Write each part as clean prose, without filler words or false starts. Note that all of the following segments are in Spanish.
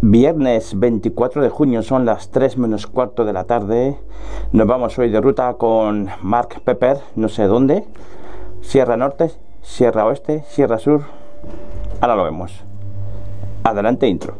Viernes 24 de junio, son las 3 menos cuarto de la tarde. Nos vamos hoy de ruta con Mark Pepper, no sé dónde. Sierra Norte, Sierra Oeste, Sierra Sur. Ahora lo vemos. Adelante, intro.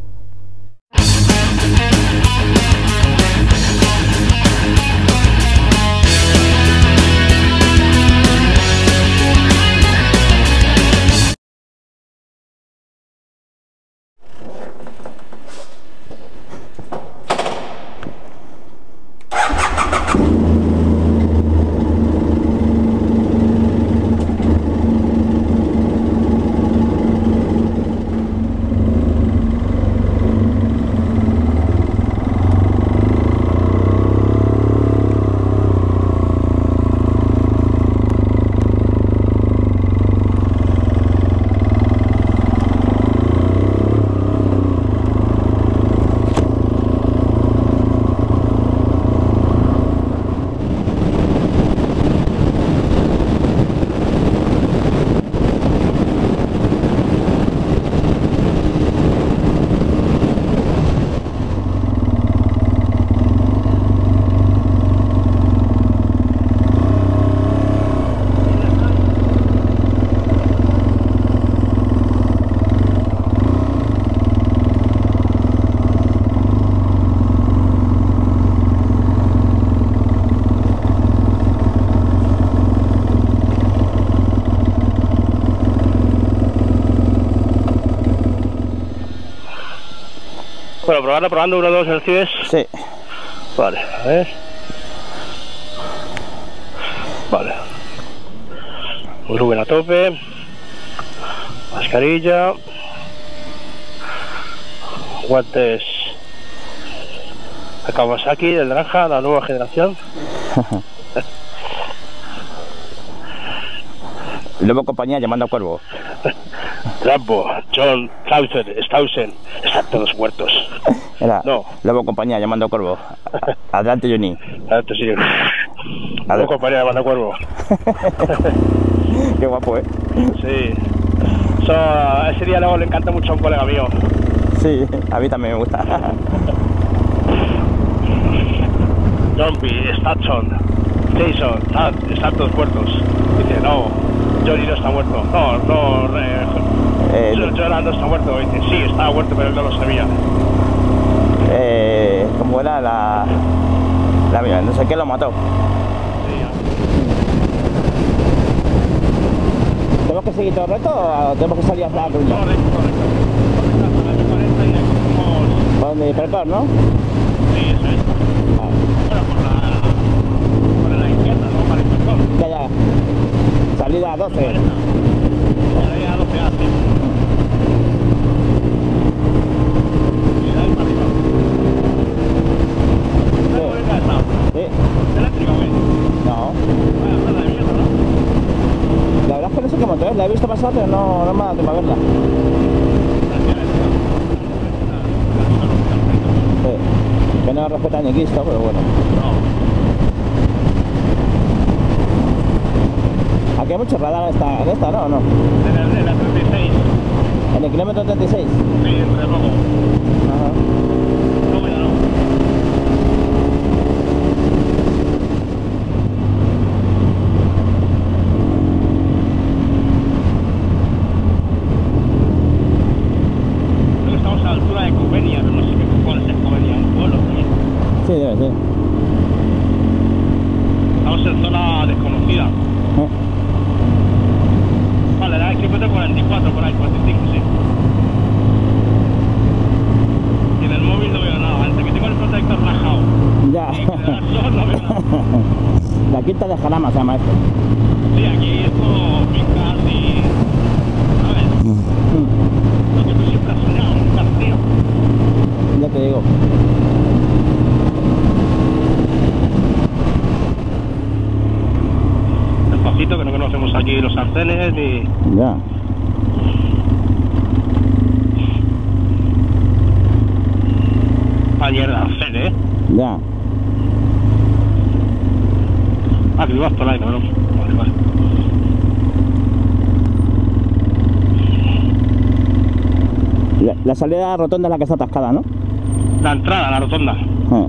Bueno, probando 1, 2, ¿recibes? Sí. Vale, a ver. Vale. Volumen a tope. Mascarilla. Guantes de Kawasaki, del naranja, la nueva generación. Luego compañía llamando a Cuervo. Rambo, John, Stausen, están todos muertos. Era, no. Luego compañía llamando a Cuervo. Adelante, Johnny. Adelante, sí. Luego compañía llamando a Cuervo. Qué guapo, ¿eh? Sí. Ese diálogo le encanta mucho a un colega mío. Sí, a mí también me gusta. Zombie, Statson, Jason, están todos muertos. Dice, no, Johnny no está muerto. Jonah no está muerto. Dice, sí, estaba muerto, pero él no lo sabía. ¿Cómo era la mía? No sé qué lo mató. ¿Tenemos que seguir todo el reto o tenemos que salir a la ruta? Correcto. ¿Por donde Percor, no? Sí, eso es. Bueno, por la izquierda, ¿no? Para el Percor. Ya. Salida a 12. Salida a 12 hace. La he visto pasar, pero no me ha dado tiempo a verla. Sí. Que no respeta ni Cristo, pero bueno. Aquí hay mucho radar en esta, ¿no? ¿O no? En la 36. ¿En el kilómetro 36? Sí, entre rojo. Ajá. No, ya no. Sí, debe ser. Estamos en zona desconocida. Vale, era el kilómetro 44 por ahí, 45, sí. Y en el móvil no veo nada, entre que tengo el protector rajado. Ya. Y que le das sol, no veo nada. La quinta de Jarama se llama esto. Sí, aquí es todo fincas y... ¿sabes? Lo que tú siempre has soñado, un castillo. Ya te digo. Despacito, que no conocemos aquí los arcenes ni... Ya. Ayer de arcén, ¿eh? Ya. Ah, que ibas por ahí, cabrón. Vale. La salida rotonda es la que está atascada, ¿no? La entrada, la rotonda. Ah.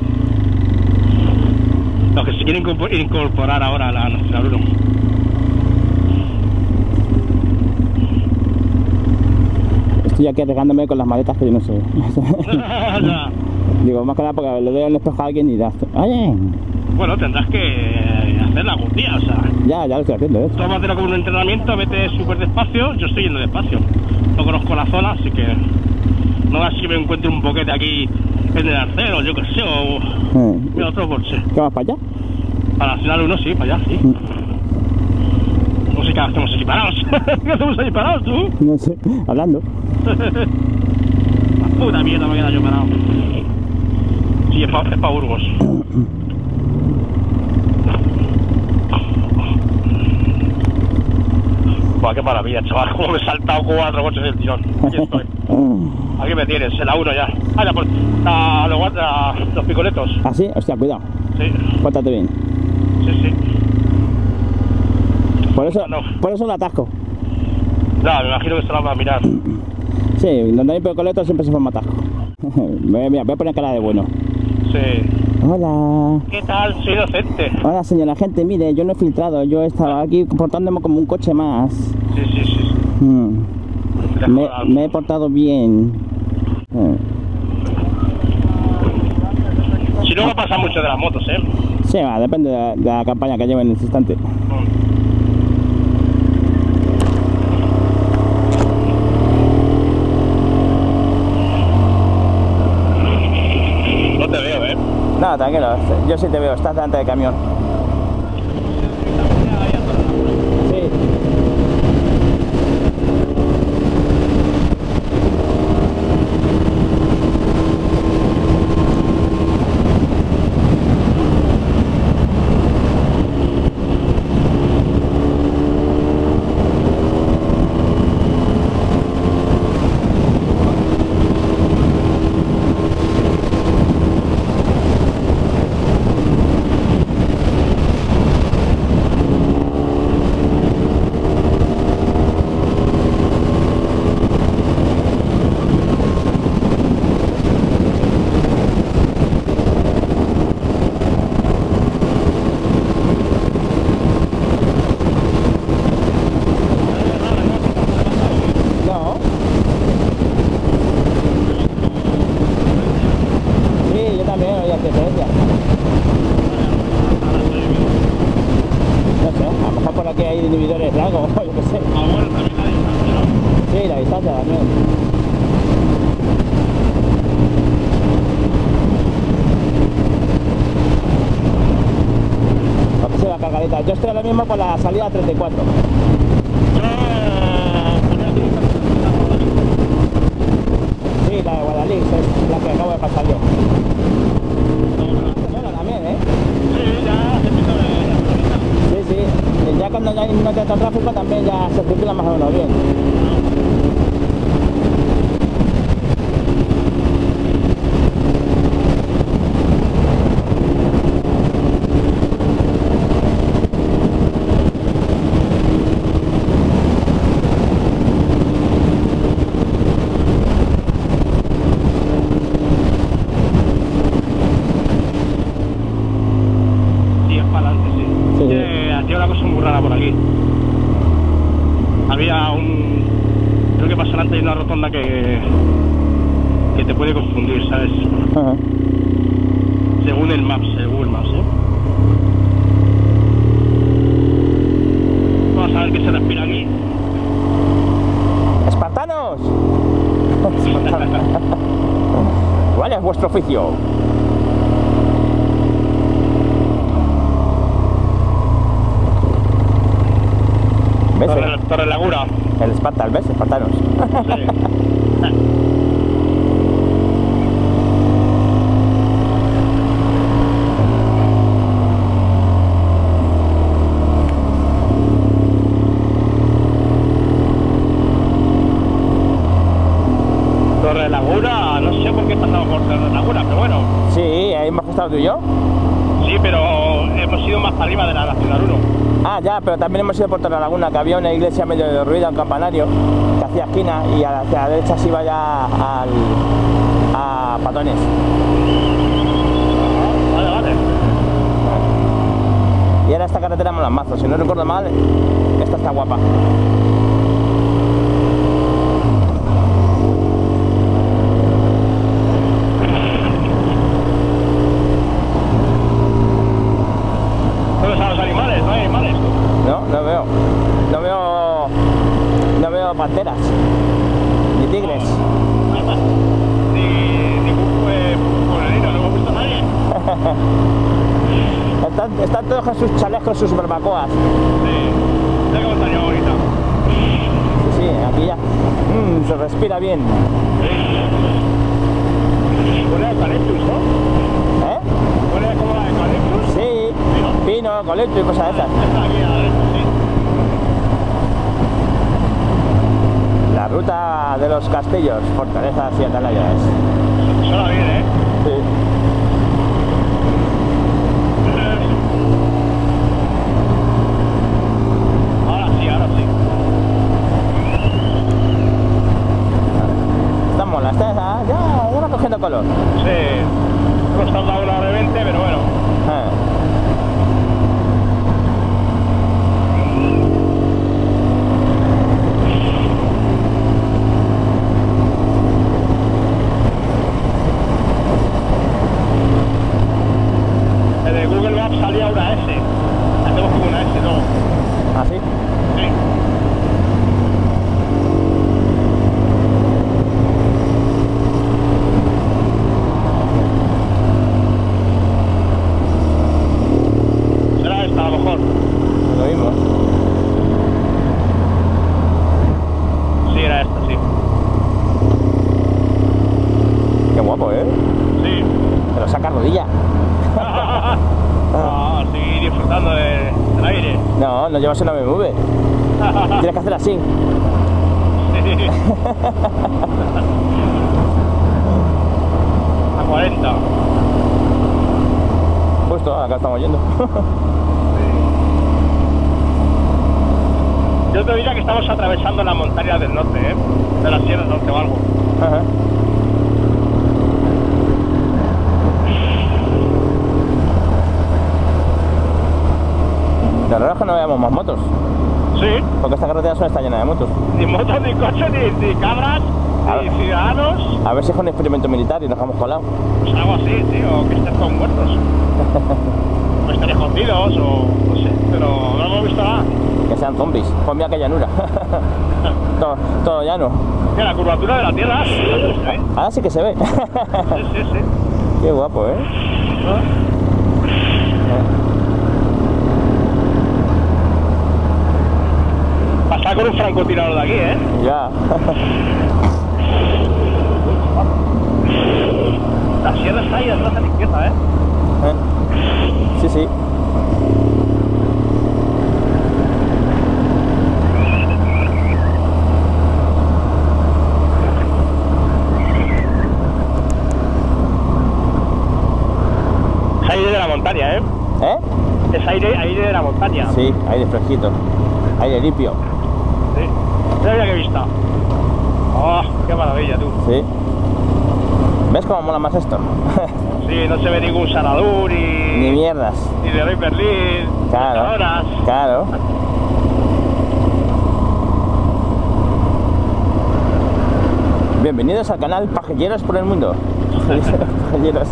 Los que se quieren incorporar ahora a la Nacional 1. Estoy aquí arriesgándome con las maletas que yo no sé. Digo, más que nada porque le doy el espejo a alguien y das. ¡Oye! Bueno, tendrás que hacerla algún día, o sea. Ya lo estoy haciendo, ¿eh? Tómatelo como un entrenamiento, vete súper despacio. Yo estoy yendo despacio. No conozco la zona, así que no sé si me encuentro un boquete aquí en el arcero, yo qué sé, o mira otro coche. ¿Qué vas para allá? Para Nacional 1 sí, para allá, sí. No sé qué hacemos aquí parados. ¿Qué hacemos ahí parados, tú? No sé, hablando. La puta mierda me queda yo parado. Sí, es pa' Burgos. Buah, qué maravilla, chaval, como me he saltado 4 coches del tirón. Aquí estoy. Aquí me tienes, en la 1 ya. Ah, ya, pues, los picoletos. ¿Ah, sí? Hostia, cuidado. Sí. Pórtate bien. Sí. Por eso, No. por eso lo atasco. No, me imagino que se la va a mirar. Sí, donde hay picoletos siempre se forma atasco. Mira, voy a poner cara de bueno. Sí. Hola. ¿Qué tal? Soy docente. Hola, señora gente, mire, yo no he filtrado, yo he estado aquí portándome como un coche más. Sí. Me he portado bien. Si no va a pasar mucho de las motos, ¿eh? Sí, va, depende de la campaña que lleven en ese instante. No te veo, ¿eh? No, tranquilo, yo sí te veo, estás delante del camión. Sí. Inhibidores largos, yo qué sé. Ah, bueno, también la distancia, ¿no? Sí, la distancia también. Aquí se va cargadita. Yo estoy ahora mismo por la salida 34. Sí, la de Guadalix, es la que acabo de pasar yo. Bueno, también, ¿eh? Sí, ya se empieza a ver. Sí. Ya cuando ya hay no tanto tráfico también ya se circula más o menos bien. Sí, es para adelante, sí. Hacía una cosa muy rara por aquí. Había creo que pasa delante de una rotonda que te puede confundir, ¿sabes? Ajá. Según el Maps, ¿eh? Vamos a ver qué se respira aquí. ¡Espartanos! ¿Cuál es vuestro oficio? ¿Ves? Torre Laguna. El Espartal, ¿ves? Espartanos. Sí. Torre Laguna, no sé por qué pasamos por Torre Laguna, pero bueno. Sí, ahí hemos estado tú y yo. Sí, pero hemos ido más para arriba de la Nacional 1. Ah, ya, pero también hemos ido por Torrelaguna, que había una iglesia medio derruida, un campanario, que hacía esquina y hacia la derecha se iba ya a Patones. Vale, vale. Y ahora esta carretera mola mazo, si no recuerdo mal, esta está guapa. No veo panteras ni tigres. Ni pueblerino, no hemos visto a nadie. Están todos con sus chalecos, sus barbacoas. Sí, mira qué montaña bonita. Sí, aquí ya se respira bien. Huele eucaliptus, ¿no? ¿Eh? Huele como la de eucaliptus. Sí, pino, eucalipto y cosas de esas. Está aquí a la derecha, sí. La ruta de los castillos, fortalezas y atalayas. Suena bien, ¿eh? Sí. Ahora sí, ahora sí. Está mola, está ya va cogiendo color. Sí. No está dando una hora de 20, pero bueno. Salía una S, hacemos como una S, ¿no? ¿Ah, sí? Sí. Será esta a lo mejor. Lo mismo. Sí, era esta, sí. Qué guapo, ¿eh? Sí. Pero saca rodilla. Ah, seguir disfrutando del aire. No, no llevas una BMW. Tienes que hacer así. Sí. A 40. Justo, acá estamos yendo. Yo te diría que estamos atravesando las montañas del norte, ¿eh? De las sierras norte o algo. Ajá. Lo raro es que no veamos más motos. Sí. Porque esta carretera solo está llena de motos. Ni motos, ni coches, ni cabras, ni ciudadanos. A ver si es un experimento militar y nos hemos colado. Pues algo así, tío, que estén todos muertos. O estén escondidos, o no sé, pero no hemos visto nada. Que sean zombies. Pues mira qué llanura. todo llano. Que la curvatura de la Tierra, sí, ¿eh? Ahora sí que se ve. Sí. Qué guapo, ¿eh? Pasar con un francotirador de aquí, ¿eh? Ya. La sierra está ahí detrás a la izquierda, ¿eh? Sí, sí. Es aire de la montaña, ¿eh? ¿Eh? Es aire de la montaña. Sí, aire fresquito. Aire limpio. Sí. Mira qué vista. Oh, qué maravilla, tú. Sí. ¿Ves cómo mola más esto? Sí, no se ve ningún Sanadur Ni mierdas. ni de Rey Berlín. Claro. Horas. Claro. Bienvenidos al canal Pajelleros por el Mundo. Pajelleros.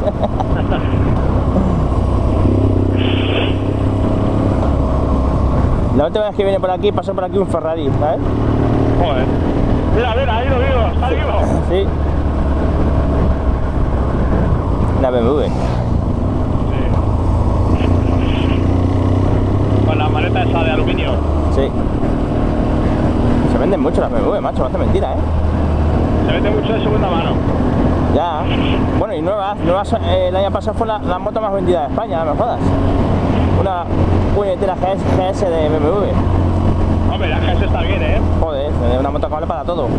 La última vez que vine por aquí pasó por aquí un Ferrari, ¿sabes? Joder. Mira, ahí lo vivo, está vivo. Sí. Una BMW. Sí. Con la maleta esa de aluminio. Sí. Se venden mucho las BMW, macho, me hace mentira, ¿eh? Se vende mucho de segunda mano. Ya. Bueno, y nuevas el año pasado fue la moto más vendida de España, no me jodas. Una puñetera GS de BMW. Hombre, la GS está bien, ¿eh? Joder, una moto que vale para todo.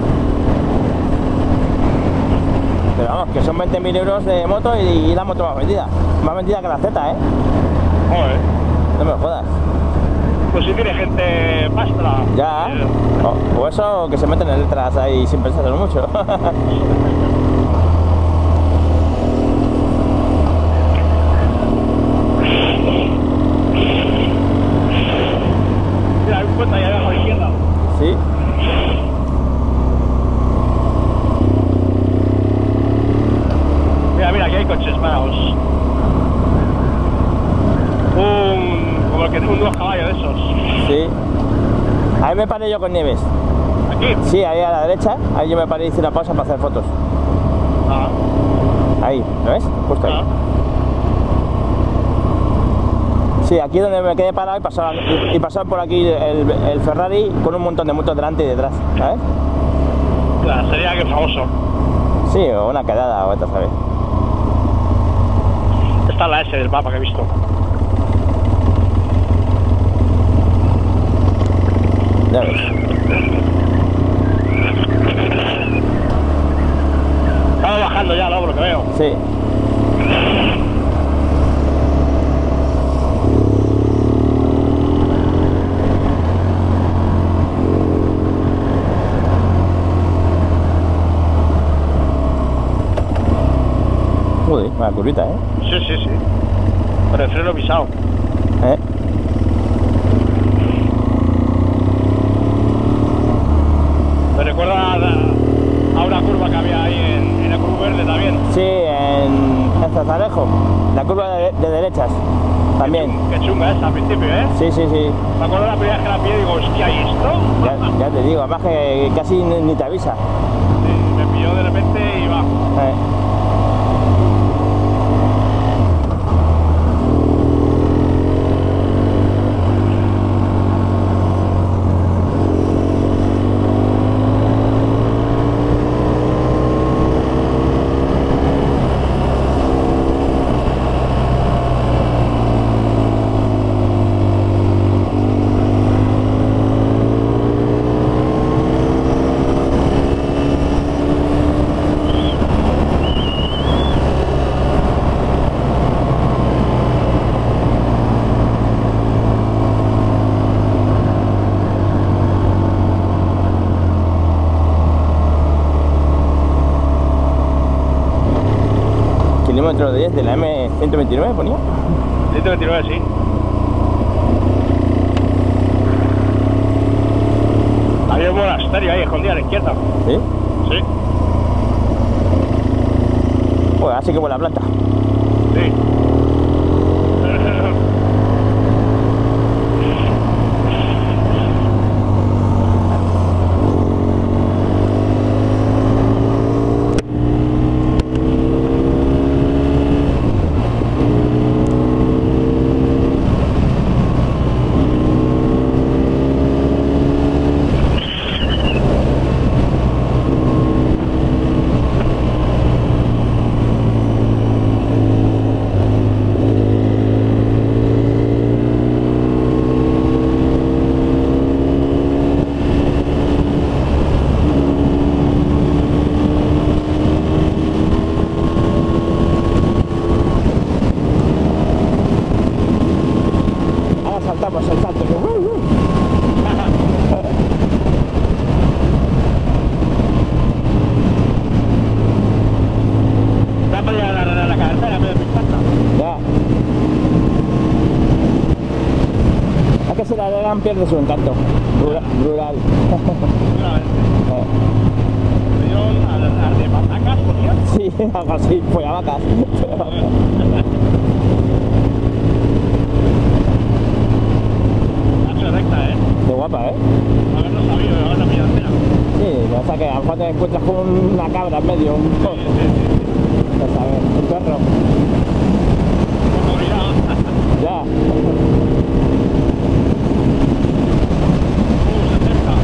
Pero vamos, que son 20.000 euros de moto y la moto más vendida. Más vendida que la Z, ¿eh? Joder. No me lo jodas. Pues si tiene gente pastra. Ya. O eso, que se meten en letras ahí sin pensarlo mucho. Mira, hay un puente ahí abajo a la izquierda. Sí. Mira, aquí hay coches parados. Como el que tiene unos caballos de esos. Sí. Ahí me paré yo con Nieves. ¿Aquí? Sí, ahí a la derecha. Ahí yo me paré y hice una pausa para hacer fotos. Ah. Ahí, ¿lo ves? Justo ahí. Ah. Sí, aquí donde me quedé parado y pasaba por aquí el Ferrari con un montón de motos delante y detrás, ¿sabes? Claro, sería que famoso. Sí, o una quedada, o vete a saber. Esta es la S del mapa que he visto. Ya ves. Estamos bajando ya, ¿no? Por lo que veo. Sí. Joder, una curvita, ¿eh? Sí, sí, sí. Pero el freno pisado. Me recuerda a una curva que había ahí en el Cruz Verde también. Sí, en Zazarejo, la curva de derechas, también. Qué chunga esa al principio, ¿eh? Sí, sí, sí. Me acuerdo la primera vez que la pillé y digo, hostia, ¿y esto? Ya te digo, además que casi ni te avisa. Sí, me pilló de repente y va. Kilómetro 10 de la M129 ponía. 129, sí. Había un monasterio ahí escondido a la izquierda. ¿Sí? Sí. Pues así que buena planta. Sí. Saltamos el salto. Ya podía agarrar la carretera, pero me falta. Ya. Es que si la alargan pierde su encanto. Rural. ¿Al de patacas, ponía? Sí, algo así, pues a vacas. Recta, ¿eh? Qué guapa, ¿eh? Haberlo sabido, ahora la pilla entera. Sí, o sea que a lo mejor te encuentras con una cabra en medio, un Sí, sí, sí. pues a ver, un perro. Ya. Se acerca.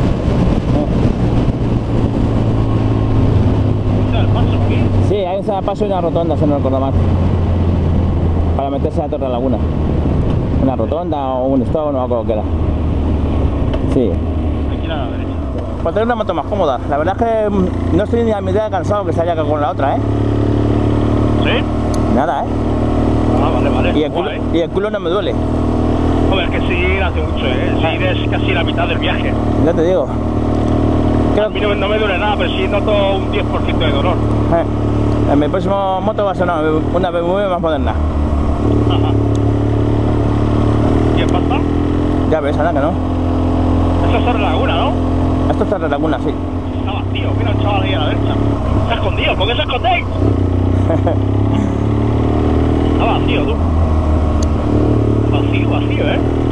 ¿Está el paso aquí? Sí, hay un paso y una rotonda, si no recuerdo mal. Para meterse a la Torre de Laguna. Una rotonda o un stop, no me acuerdo qué era. Sí. Aquí a la derecha. Para tener una moto más cómoda. La verdad es que no estoy ni a mitad de cansado que se haya con la otra, ¿eh? ¿Sí? Nada, ¿eh? Ah, vale, vale. Y el culo no me duele. Hombre, es que seguir hace mucho, seguir es casi la mitad del viaje. Ya te digo. A mí no me duele nada, pero sí noto un 10% de dolor. En mi próximo moto va a ser una BMW más moderna. Ajá. ¿Qué pasa? Ya ves, Ana, que no. Esto es Torre Laguna, ¿no? Esto es Torre Laguna, sí. Está vacío, mira un chaval ahí a la derecha. Se ha escondido, ¿por qué se escondéis? Está vacío, tú. Vacío,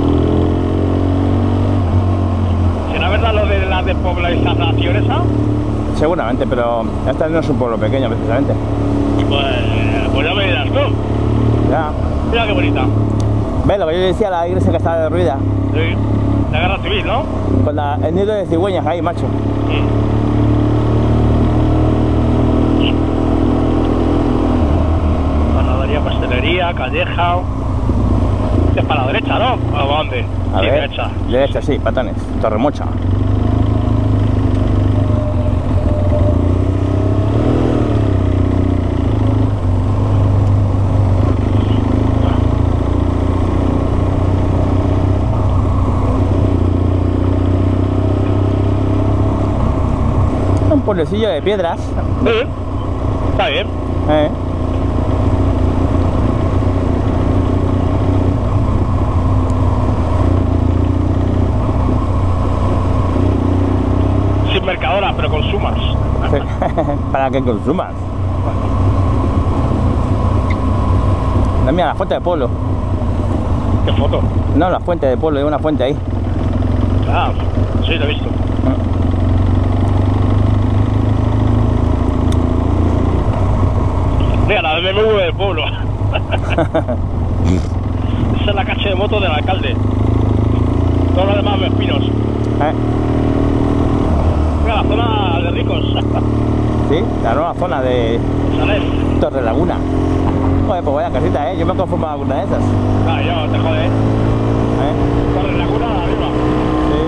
¿Será verdad lo de la despoblación esa? Seguramente, pero este no es un pueblo pequeño, precisamente. Pues ya me dirás tú. Ya. Mira qué bonita. ¿Ves lo que yo decía? La iglesia que está derruida. Sí. La guerra civil, ¿no? Con el nido de cigüeñas ahí, macho. Panadería, pastelería, calleja. Es para la derecha, ¿no? ¿A dónde? A ver, derecha. Derecha, sí, Patones. Torremocha. Un pueblecillo de piedras. Sí. Está bien. Sin mercadora, pero consumas. Sí. Para que consumas. Mira, la fuente de pueblo. ¿Qué foto? No, la fuente de pueblo, hay una fuente ahí. Ah, sí, lo he visto. Mira, la BMW del pueblo. Esa es la cacha de moto del alcalde. Todos los demás vespinos. Mira, la zona de ricos. Sí, la nueva zona de ¿Sabes? Torre Laguna. Joder, pues vaya casita, yo me conformaba con una de esas. Ah, yo te jode. Torre Laguna arriba. Sí.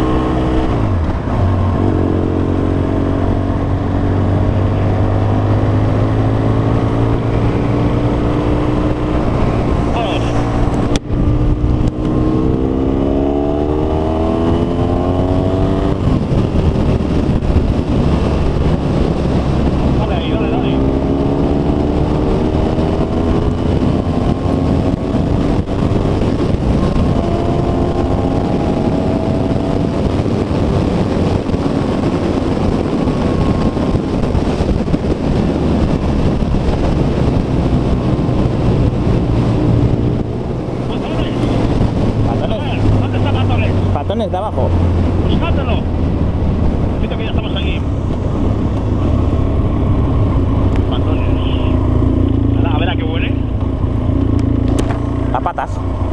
Patones de abajo. Buscátelo. Fíjate que ya estamos aquí. Patones. A ver a qué huele. A patas.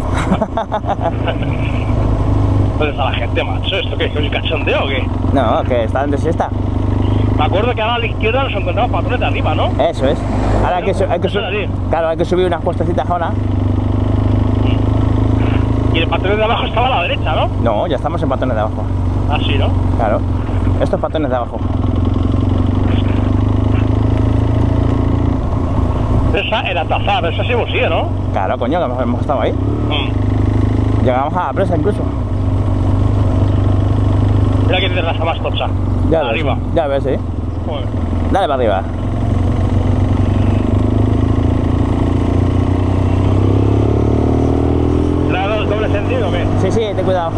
¿Dónde está la gente, macho? ¿Esto qué es? ¿Un cachondeo o qué? No, que están de siesta. Me acuerdo que ahora a la izquierda nos encontramos patones de arriba, ¿no? Eso es. Ahora claro, hay que subir unas puestecitas ahora. Y el patón de abajo estaba a la derecha, ¿no? No, ya estamos en Patones de abajo. Ah, sí, ¿no? Claro. Estos Patones de abajo. Esa era Tazar, esa sí hemos ido, ¿no? Claro, coño, que hemos estado ahí. Llegamos a la presa incluso. Mira que terraza más tocha. Ya ves, arriba. Ya ves, sí. Joder. Dale para arriba. ¿Le ha dado el doble sentido o qué? Sí, sí, ten cuidado.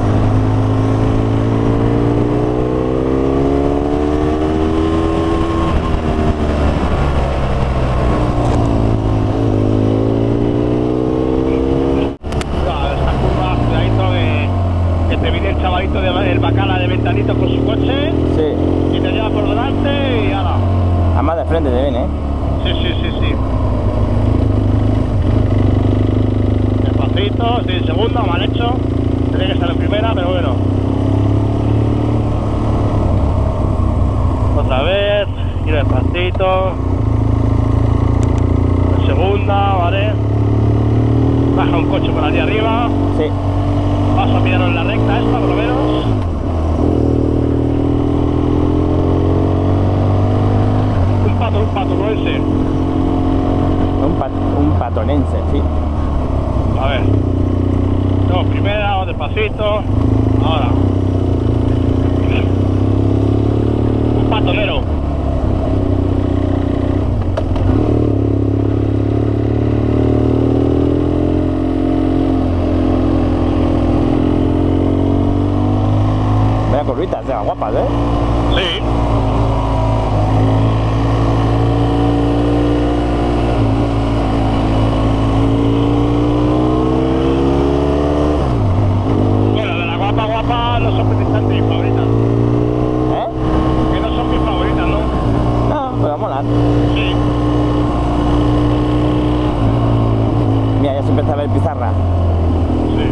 Esta curva, cuidadito que te viene el chavalito del bacala de ventanito con su coche. Sí. Y te lleva por delante y ala. Además de frente te viene, Sí. Despacito, estoy en segunda, mal hecho. Tenía que estar en primera, pero bueno. Otra vez, ir despacito. En segunda, vale. Baja un coche por allí arriba. Sí. Vas a pillarlo en la recta esta, por lo menos. Un patuense. Un patonense, sí. A ver. No, primera, despacito. Ahora. Un patonero. Vaya curvitas, guapas, ¿eh? Sí. Bueno, de la guapa no son precisamente mis favoritas. ¿Eh? Que no son mis favoritas, ¿no? No, pero molan. Sí. Mira, ya se empieza a ver pizarra. Sí.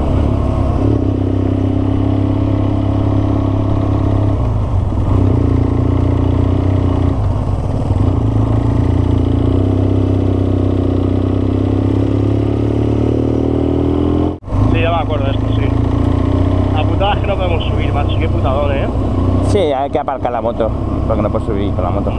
Sí, ya me acuerdo de esto, sí. La putada es que no podemos subir, macho. Qué putadón, ¿eh? Sí, hay que aparcar la moto, porque no puedes subir con la moto.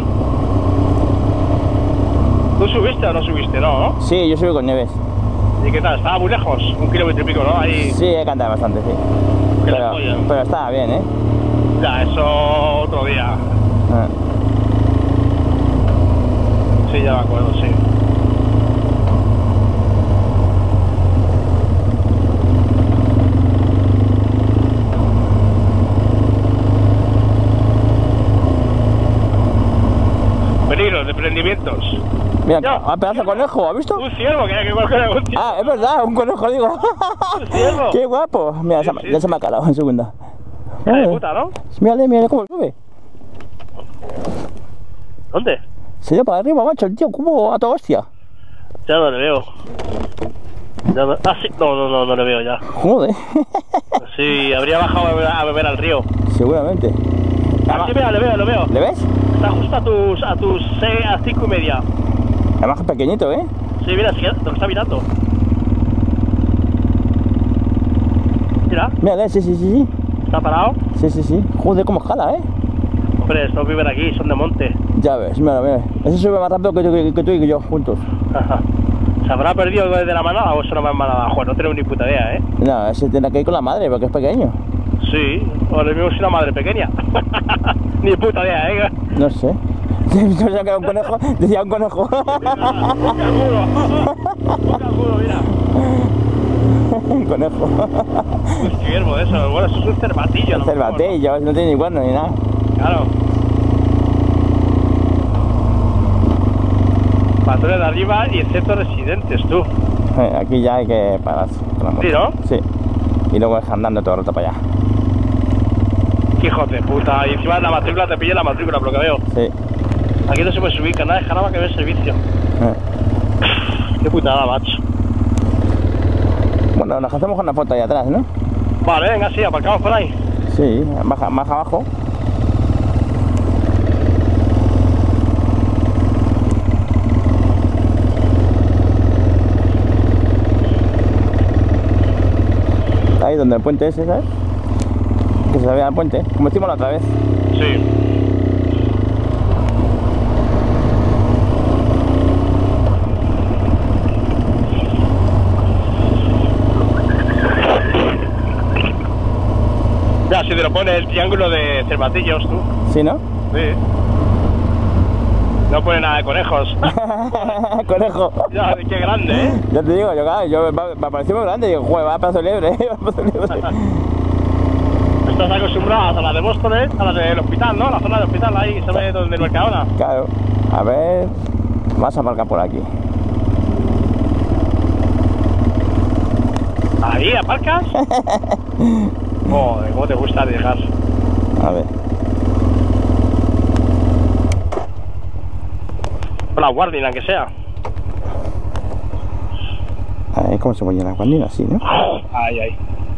¿Tú subiste o no subiste? No, ¿no? Sí, yo subí con Nieves. ¿Y qué tal? Estaba muy lejos, 1 kilómetro y pico, ¿no? Ahí. Sí, he cantado bastante, sí. Que la polla. Pero estaba bien, ¿eh? Ya, eso otro día. Ah. Sí, ya me acuerdo, sí. Peligros de prendimientos. Mira, Ya. un pedazo de conejo, ¿has visto? Un ciervo, que cualquier un ciervo. Ah, es verdad, un conejo, digo. Un ciervo. Qué guapo. Mira, Sí, ya se me ha calado en segunda. Hija de puta, ¿no? Mírale cómo sube. ¿Dónde? Se dio para arriba, macho, el tío, como a toda hostia. Ya no le veo. Ah, sí. No le veo ya. Joder. Sí, habría bajado a beber al río. Seguramente. Ah, sí, mira, le veo. ¿Le ves? Está justo a tus 5:30. Además es pequeñito, ¿eh? Sí, mira, sí, te lo está mirando. Mira, Mírale, sí. está parado. Sí. Joder, cómo escala, ¿eh? Hombre, estos viven aquí, son de monte. Ya ves, mira. Ese sube más rápido que tú y que yo juntos. ¿Se habrá perdido desde la manada o eso no va en manada? Joder, no tenemos ni puta idea, ¿eh? No, ese tendrá que ir con la madre porque es pequeño. Sí, o lo mismo es una madre pequeña. Ni puta idea, ¿eh? No sé. Yo sabía que era un conejo, decía un conejo. Un canguro, mira. Un conejo. Un ciervo de eso, bueno, eso es un cervatillo. Un cervatillo, no tiene ni cuerno ni nada. Claro. Patrones de arriba y excepto residentes, tú. Aquí ya hay que pararse con la moto. ¿Sí, no? Sí. Y luego es andando todo el rato para allá. Qué hijo de puta. Y encima la matrícula te pilla la matrícula, por lo que veo. Sí. Aquí no se puede subir, Canal de Jaraba que ve el servicio. Qué putada, macho. Bueno, nos hacemos una foto ahí atrás, ¿no? Vale, venga, sí, aparcamos por ahí. Sí, más abajo. Ahí donde el puente ese, ¿sabes? Que se vea el puente, como hicimos la otra vez. Sí. Ya, si te lo pone el triángulo de cervatillos, tú. ¿Sí, no? Sí. No pone nada de conejos. Conejo. Ya, qué grande, ¿eh? Ya te digo, me pareció muy grande. Digo, joder, va a pedazo de liebre, Estás acostumbrado a las de Móstoles, a las del hospital, ¿no? La zona del hospital, ahí se ve donde el Mercadona. Claro. A ver, vas a marcar por aquí. ¿Ahí aparcas? Joder, ¿cómo te gusta dejar? A ver. La guardia, aunque sea. A ver cómo se pone la guardia, así, ¿no? Ay.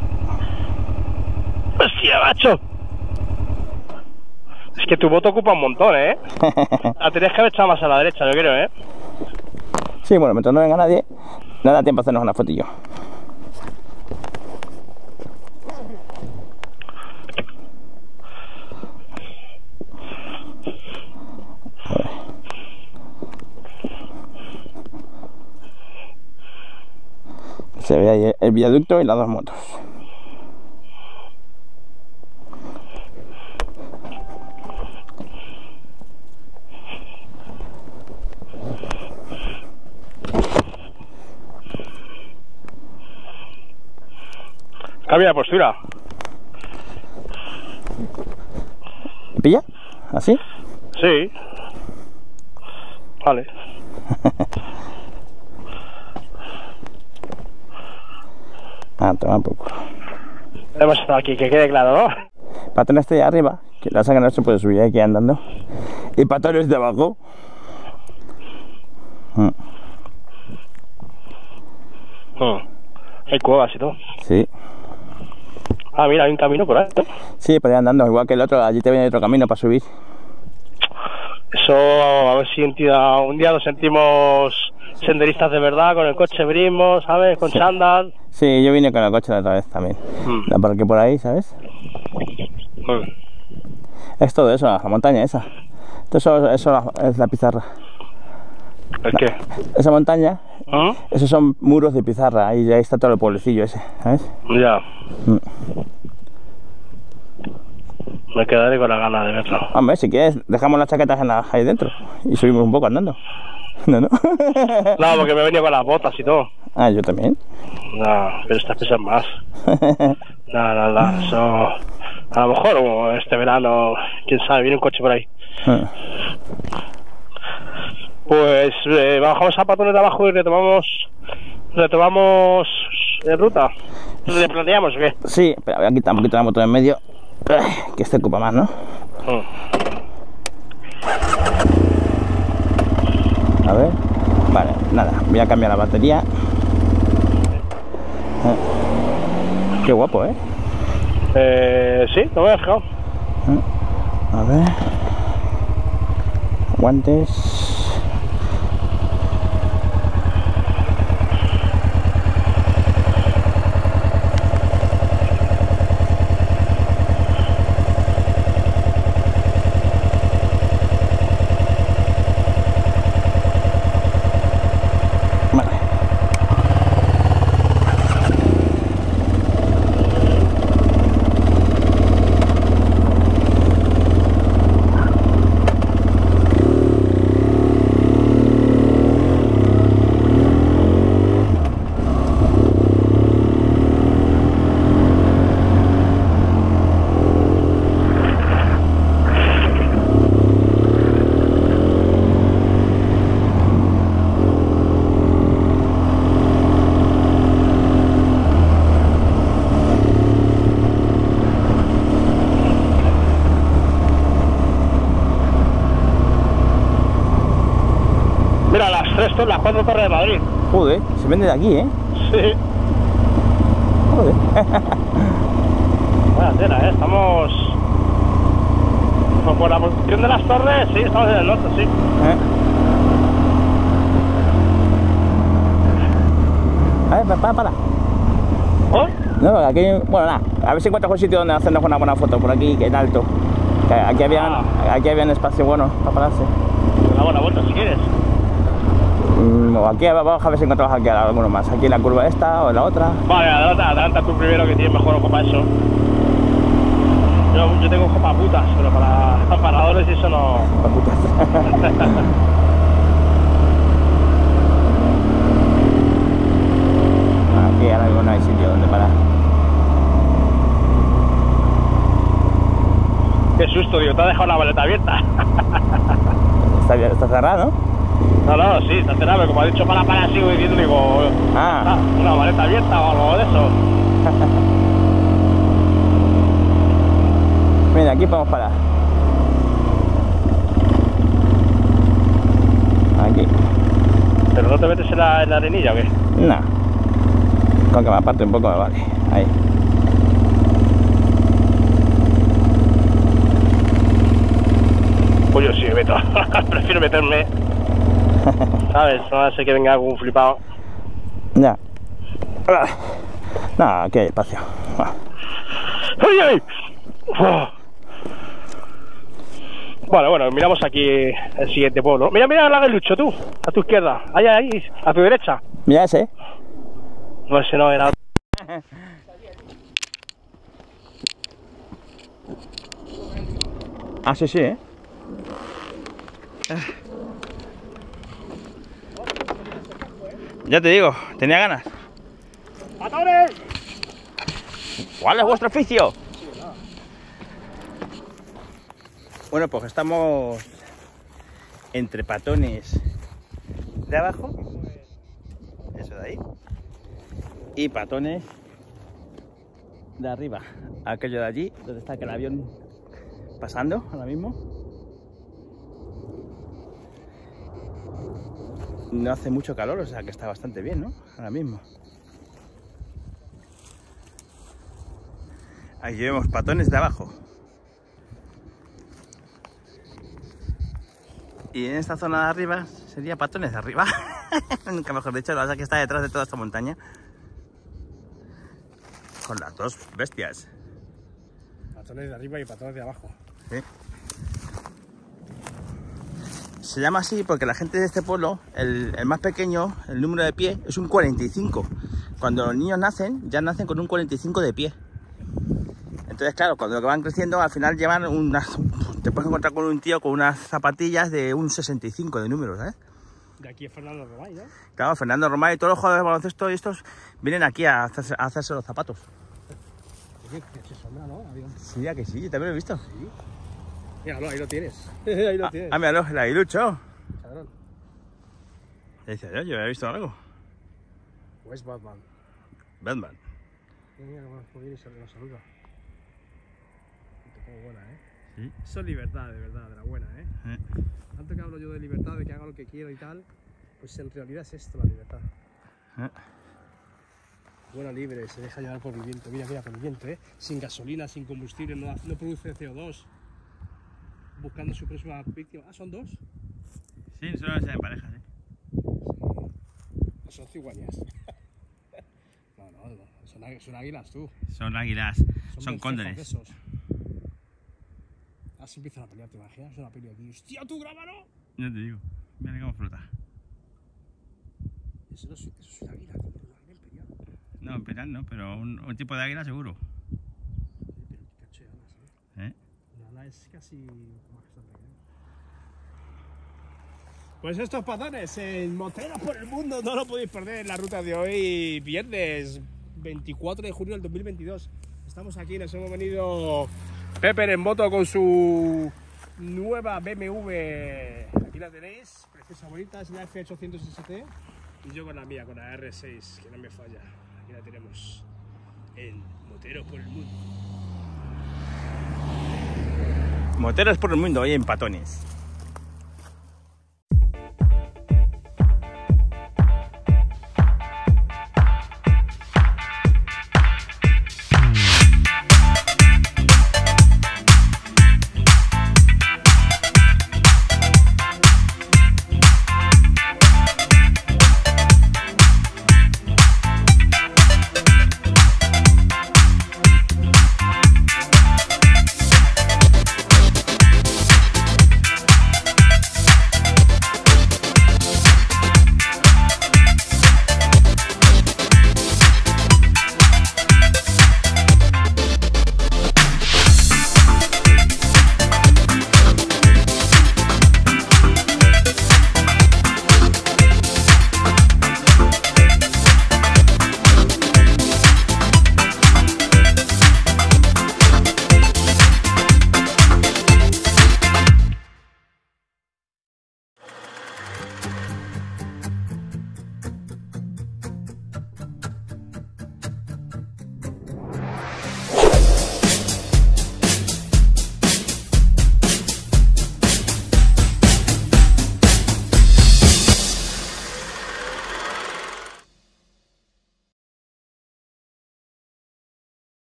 ¡Hostia, macho! Es que tu moto ocupa un montón, ¿eh? La tenías que haber echado más a la derecha, yo creo, ¿eh? Sí, bueno, mientras no venga nadie, no da tiempo a hacernos una fotillo. Se ve ahí el viaducto y las dos motos. Cambia de postura. ¿Me pilla? ¿Así? Sí. Vale. Ah, toma poco. Hemos estado aquí, que quede claro, ¿no? Patrón está ahí arriba, que la saca no se puede subir aquí andando. Y Patrón es de abajo. Hay cuevas y todo. Sí. Ah, mira, hay un camino por ahí, ¿no? Sí, por ahí andando, igual que el otro, allí te viene otro camino para subir. Eso, a ver si un día nos sentimos senderistas de verdad, con el coche brimos, ¿sabes? Con chándal. Sí, yo vine con el coche la otra vez también. La parqué por ahí, ¿sabes? Es todo eso, la montaña esa. Eso es la pizarra. ¿El qué? Esa montaña, esos son muros de pizarra, ahí está todo el pueblecillo ese, ¿sabes? Ya. Me quedaré con la gana de verlo. Hombre, si quieres, dejamos las chaquetas ahí dentro y subimos un poco andando. No, no. No, porque me he venido con las botas y todo. Ah, yo también. No, pero estas pesan más. Nada, eso... A lo mejor como este verano, quién sabe, viene un coche por ahí. Pues bajamos a Patones de abajo y retomamos ruta. ¿Le planteamos o qué? Sí, pero voy a quitar un poquito la moto de en medio, que este ocupa más, ¿no? A ver, vale, nada, voy a cambiar la batería. Qué guapo, ¿eh? Sí, no me he fijado. A ver, guantes. Las 4 torres de Madrid. Joder, se vende de aquí, ¿eh? Sí. Joder. Buena tela, estamos... Por la posición de las torres, sí, estamos en el norte, sí. A ver, para. ¿Oh? No, aquí, bueno, nada, a ver si encuentras un sitio donde hacernos una buena foto, por aquí, que en alto. Que aquí habían espacio bueno para pararse. Una buena vuelta si quieres. O aquí abajo, a ver si encontramos aquí alguno más. Aquí en la curva esta o en la otra. Vale, adelanta tú primero, que tienes mejor ojo para eso. Yo tengo ojo para putas, pero para paradores y eso no... Para putas. Aquí ahora mismo no hay sitio donde parar. Qué susto, tío, te has dejado la maleta abierta. Está cerrado, ¿no? No, sí, está cerrado, como ha dicho para, sigo diciendo, digo... una maleta abierta o algo de eso. Mira, aquí podemos parar. Aquí. ¿Pero no te metes en la arenilla o qué? No. Con que me aparte un poco me vale. Ahí. Pues yo sí me meto. Prefiero meterme. ¿Sabes? No sé que venga algún flipado. Ya. No, aquí hay espacio. ¡Ay, ay! Bueno, miramos aquí el siguiente pueblo. Mira el Aguilucho, tú, a tu izquierda. Ahí, a tu derecha. Mira ese. No, ese no era. Ah, sí, sí, ¿eh? Ya te digo, tenía ganas. ¡Patones! ¿Cuál es vuestro oficio? Bueno, pues estamos entre patones de abajo, eso de ahí, y patones de arriba, aquello de allí, donde está aquel avión pasando ahora mismo. No hace mucho calor, o sea que está bastante bien, ¿no? Ahora mismo. Aquí vemos patones de abajo. Y en esta zona de arriba sería patones de arriba. Nunca mejor dicho, la verdad que está detrás de toda esta montaña. Con las dos bestias. Patones de arriba y patones de abajo. ¿Sí? Se llama así porque la gente de este pueblo, el más pequeño, el número de pie, es un 45. Cuando los niños nacen, ya nacen con un 45 de pie. Entonces, claro, cuando van creciendo, al final llevan unas... Te puedes encontrar con un tío con unas zapatillas de un 65 de número, ¿sabes? De aquí es Fernando Romay, ¿no? Claro, Fernando Romay y todos los jugadores de baloncesto y estos vienen aquí a hacerse los zapatos. ¿Qué sombra, no? Sí, ya que sí, yo también lo he visto. Sí. Míralo, ahí lo tienes. Ahí lo tienes. Míralo, el aguilucho. Cabrón. Ya decía yo había visto algo. ¿O es Batman? Batman. Mira, cómo viene y se lo saluda. Como buena, ¿eh? Sí. Eso es libertad, de verdad, de la buena, ¿eh? Tanto que hablo yo de libertad, de que haga lo que quiero y tal, pues en realidad es esto la libertad. Buena libre, se deja llevar por el viento. Mira, mira, por el viento, ¿eh? Sin gasolina, sin combustible, no produce CO2. Buscando su próxima víctima. Ah, ¿son dos? Sí, solo se en parejas, ¿eh? No son cigüeñas. No, son águilas, tú. Son águilas, son cóndores. Esos. Ah, se empiezan a pelear, ¿te imaginas? Es una pelea aquí. ¡Hostia, tú, grábalo! No te digo, mira cómo flota. Eso es un águila, tío. Un águila imperial. No, imperial no, pero un tipo de águila seguro. Pero qué cacho de alas, ¿eh? Una ala es casi más grande, ¿eh? Pues estos patones en Moteros por el Mundo no lo podéis perder en la ruta de hoy, viernes 24 de junio del 2022. Estamos aquí, nos hemos venido Pepper en moto con su nueva BMW. Aquí la tenéis, preciosa, bonita, es la F800 ST. Y yo con la mía, con la R6, que no me falla. Aquí la tenemos en Moteros por el Mundo. Moteros por el Mundo, hoy en patones.